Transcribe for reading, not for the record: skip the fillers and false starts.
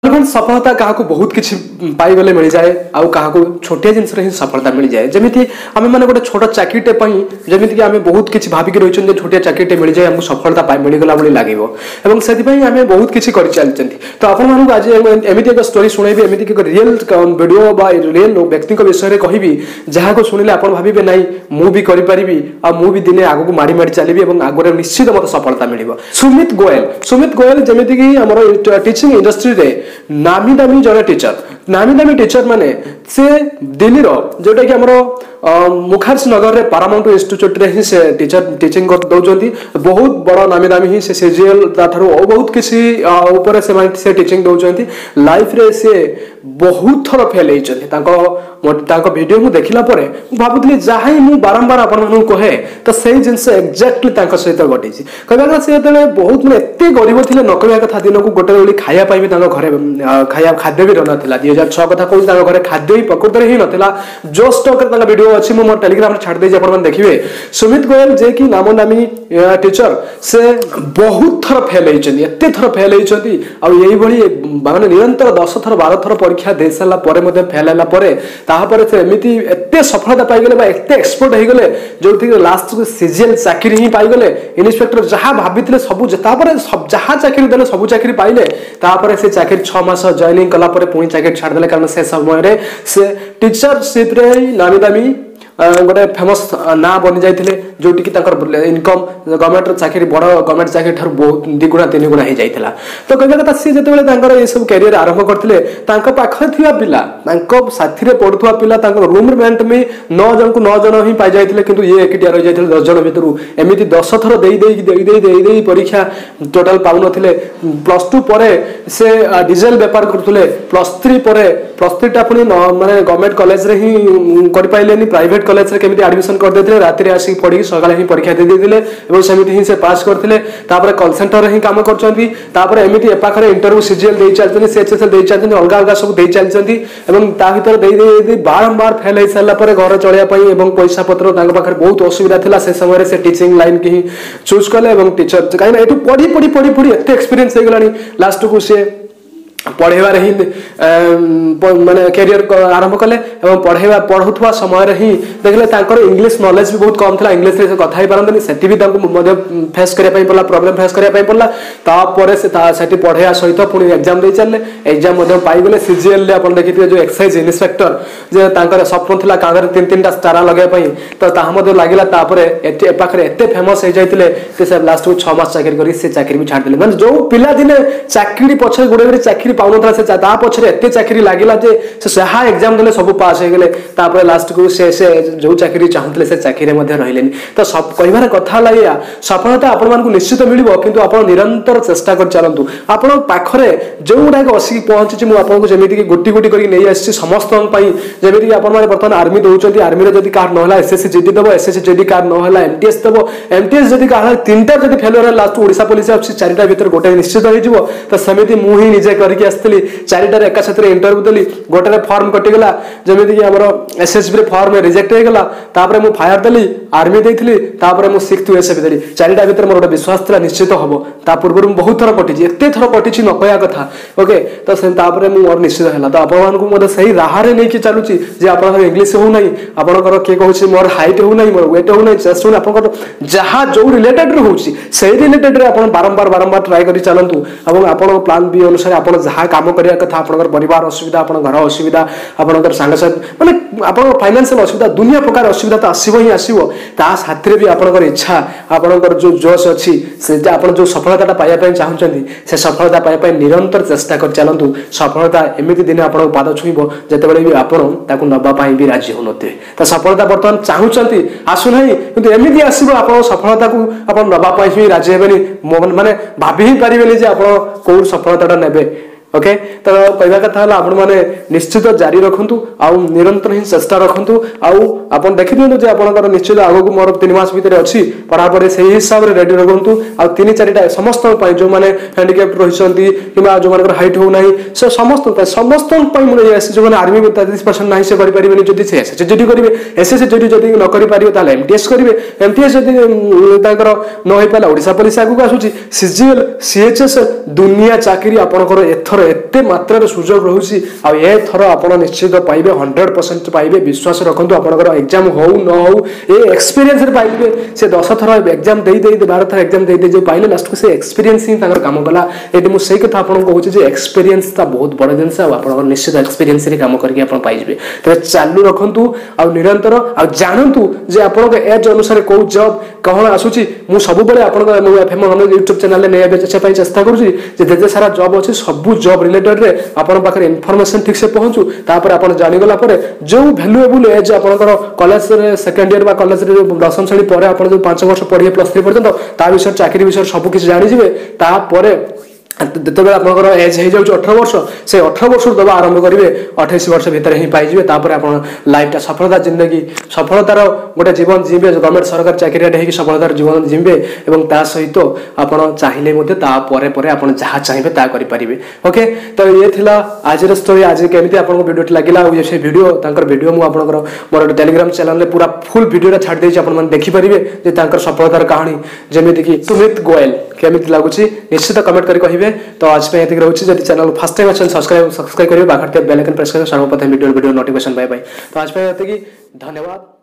सफलता क्या बहुत किसी पाईगले मिल जाए आउ क्या छोटिया जिनस ही सफलता मिल जाए जमी आम मैंने गोटे छोट चाकरीटे जमीक आम बहुत किसी भाविक रही छोटिया चाकरीटे मिल जाए आमको सफलता मिलगला लगे से आम बहुत किसी कर चलते तो आपण आज एमती एक स्टोरी शुणेबी एमती एक रियल वीडियो रियल व्यक्ति विषय कहि जहाँ शुणिले आप भावे ना मुझे करी मुझे दिने आग को माड़ी माड़ी चली आगे निश्चित मत सफलता मिल सुमित गोयल जमीक आम टीचिंग इंडस्ट्री रे नामी दामी जड़े टीचर माने से दिल्ली जोटा कि आमर मुखार्जी नगर रे पारामाउंट इंस्टीट्यूट रे ही से टीचिंग कर दौरान बहुत बड़ नामी दामी ही से सीजीएल बहुत किसी ऊपर से टीचिंग दौरान लाइफ रे से बहुत थर फेल होती वीडियो को देखला परे भावुली जहाँ ही बारंबार आपण कहे तो से जिनस एक्जाक्टली सहित घटी कहना से बहुत मैंने एत गरीब थे न कह कथा दिन को गोटे बेली खायापाई घरे खाया खाद्य भी रही 2006 कथा कहूँ घरे खाद्य ही प्रकृत ही नाला जो स्टॉक वीडियो अच्छी मुझे टेलीग्राम छाड़ देखिए सुमित गोयल जे कि नाम नामी टीचर से बहुत थर फेल होती एत थर फेल होती माने निरंतर 10 थर 12 थर परीक्षा दे सारा फेल है से एमती एत सफलता पाईगले एत एक्सपर्ट हो गले जो लास्ट सीजीएल चाकरी ही पाईगले इन्स्पेक्टर जहाँ भाभी सब जहाँ चाकरी देले सब चाकरी पाइले से चाकरी 6 मास जॉइनिंग कला पुणी चाकरी छाड़देले कारण से समय से टीचरशिप रे नामी दामी गोटे फेमस ना बनी जाते जोटि इनकम गवर्नमेंट चाकरी बड़ गवर्नमेंट चाकरी ठार बहुत 2 गुणा 3 गुणा हो जाता तो कहना कथा सी जो ये सब कैरियर आरंभ करते पाखे थी पिला साथी में पढ़ुवा पिला रूममेट में 9 जन को 9 जन ही पाई जाते कि ये एकिटिया रही जाते 10 जन भितर एमती 10 थर दे परीक्षा टोटाल पाऊन +2 पर से डीजेल बेपार करते +3 टा पुणी माने गवर्नमेंट कॉलेज रे ही कर पाइलेनी प्राइवेट कॉलेज रे केमिति एडमिशन कर देथिले राति रे आसी पढ़ी सकाळे ही परीक्षा दे देथिले एवं सेमिति ही से पास करथिले तापर कॉल सेंटर रे ही काम करचंती तापर एमिति एपाखरे इंटरव्यू सीजीएल देई चलचनी सीएचएसएल देई चलचनी अलगा अलगा सब देई चलचंती एवं ता भीतर देई बारंबार फेल होई साला पर घर चलिया पई एवं पैसा पत्र तांग पाखरे बहुत असुविधा थिला से समय से टीचिंग लाइन के ही चूज कले एवं टीचर काई ना एटू पढ़ी एते एक्सपीरियंस हे गलानी लास्ट को से पढ़ेबार ही माने कैरियर आरंभ कले पढ़ुवा समय ही देखले इंग्लिश नॉलेज भी बहुत कम था इंग्लिश रे कथा ही पारंतनी सेठी भी फेस करने पड़ा प्रॉब्लम फेस करने पड़ा तापर से पढ़ाया सहित पुणी एग्जाम दे चलले एग्जाम पाईगले सीजीएल रे आपण देखिथिबे जो एक्साइज इंस्पेक्टर जे तांकर स्वप्न थिला कांगर 3-3 टा स्टार लगाय तो ताहा लागिला तापर पाखरे एते फेमस हो जाइतिले ते से लास्ट को 6 मास चाकरी करी से चाकरी भी छाड़ देले माने जो पिला दिने चाकरी पछे गुडे चाकरी पाउनथला से ता पछरे एते चाकरी लागिला जे से सहा एग्जाम देले सब पास हो गेले तापर लास्ट को से जो चाकरी चाहतले से चाकरी मध्ये रहिलेनी तो सब कहिबार कथा लागिया सफलता आपण मानकु निश्चित मिलिबो किंतु आपण निरंतर चेष्टा कर चलंतु आपण पाखरे जोउडा के असि पहुंची मु आपन को जेमिति कि गोटी गोटी करी नै आसी समस्त पई जेमिति कि आपण माने वर्तमान आर्मी दोउचंती आर्मी रे जदी कार न होला एसएससी जीडी दबो एसएससी जीडी कार न होला एमटीएस दबो एमटीएस जदी कार 3टा जदी फेलियर है लास्ट ओडिसा पुलिस ऑफिस 4टा भीतर गोटे निश्चित हो जिवो तो समिति मु ही निजे करके आस्तली 4टार एका साथ इंटरव्यू देली गोटे फॉर्म कटिगला जमीती कि आमर एसएसबी रे फॉर्म रिजेक्ट हो गला तापर मु फायर देली आर्मी देइथिली तापर मु 6th एसएफबी देली 4टा भीतर मोर विश्वास था निश्चित हबो ता पूर्व बहुत थर कटिछि एते थर कटिछि न कहया कथा ओके तो से तापर मु मोर निश्चित हला तो आपण मानकु मते सही राह रे नै कि चालुछि जे आपण इंग्लिश हो नै आपणकर के कहउछि मोर हाइट हो नै मोर वेट हो नै चेस्ट हो आपणकर जहा जो रिलेटेड रे होउछि सही रिलेटेड रे आपण बारंबार ट्राई करि चलंतु एवं आपण प्लान बी अनुसार आपण जहा काम करिया कथा आपणकर परिवार असुविधा आपण घर असुविधा आपणकर सांगसाथ माने आपण फाइनेंशियल असुविधा दुनिया प्रकार असुविधा तो आसीबो ही आसीबो ता साथरे भी आपणकर इच्छा आपणकर जो जोश अछि से आपण जो सफलताटा पाया पय चाहउचंती से सफलता पाया पय निरंतर चेष्टा कर चलंतु सफलता एमिति दिन आपण पाद छुइबो जते बेले भी आपण ताकू नबा पय भी राजी होनते तो सफलता वर्तमान चाहउचंती आसु नाही किंतु एमिति आसीबो आपण सफलता को आपण नबा पय भी राजी हेबेनी माने भाबी ही परिबेनी जे आपण को सफलताटा नेबे ओके तो कहना कथा आपण माने निश्चित जारी रखंतु आउ निरंतर ही चेष्टा रखंतु आउ आपण देखि दियंतु जे आपनकर निश्चित आगो को मोर 3 मास भीतर अछि पढ़ा पढ़े सही हिसाब रे रेडी रखंतु आउ 3-4टा समस्त पय जो माने हैंडीकैप रहिसंती किबा जो मानकर हाइट हो नाही से समस्त पय मुले एस जो माने आर्मी 33% नाही से करि परिबेनी जदी से एसएससी जदी करिवे एसएससी जदी न करि परिबे ताले एमटीएस करिवे एमटीएस जदी ताकर न होई पाला ओडिसा पुलिस आगु आसुची सीजीएल सीएचएस दुनिया चाकरी आपनकर एथर एत मात्र सुजोग रोचे आर आप निश्चित पाइबे 100% पाइबे विश्वास रखु आपंकर एग्जाम हो न हो ये एक्सपीरियंस पाइबे से 10 थर एग्जाम दे 12 थर एग्जाम दे जो पाइले लास्ट को से एक्सपीरियंस ही काम कला ये मुझे कथा आपको कहूँ एक्सपीरियंस बहुत बड़ जिनस आप निश्चित एक्सपीरियंस काम करके पाइबे तो चालू रखु आ निरंतर आ जानतु जे आपन एज अनुसार कौ जॉब कौन आसूची मु सब बेले आपन एफएम यूट्यूब चैनल ने चेष्टा करूची जे जेते सारा जॉब अच्छी सब जॉब रिलेटेड रे आपन पाखरे इन्फॉर्मेशन ठीक से पहुंचू तापर आपन जानि गला परे जो वैल्यूएबल एज आपनकर कॉलेज रे सेकंड ईयर बा कॉलेज रे दशम श्रेणी परे आपन जो 5 वर्ष पढ़िए +3 पर्यंत ता विषय चाकरी विषय सब किछ जानि जिवे ता परे जिते आपंकर एज हो 18 वर्ष से 18 वर्ष दबा आरंभ करेंगे 28 वर्ष भितर ही पाइबे तापर आप लाइफटा सफलता जिंदगी सफलतार गोटे जीवन जीवे गवर्नमेंट सरकार चाकरी सफलतार जीवन जीवे और ता सहित आप चाहिए आप जहाँ चाहिए ता करें ओके तो ये थिला आज स्टोरी आज केमी आपको वीडियो लगे से वीडियो मुझे मोर टेलीग्राम चैनल पूरा फुल वीडियो छाड़ देती आप देखिपारे सफलतार कहानी जमीक सुमित गोयल केमी लगुच निश्चित कमेंट कर कहे तो आज पे ये रोचे जब चैनल फर्स्ट टाइम अच्छे सब्सक्राइब करेंगे बाखर बेल आइकन प्रेस करेंगे सर्वप्रथम वीडियो नोटिफिकेशन पाए तो आज पे धन्यवाद।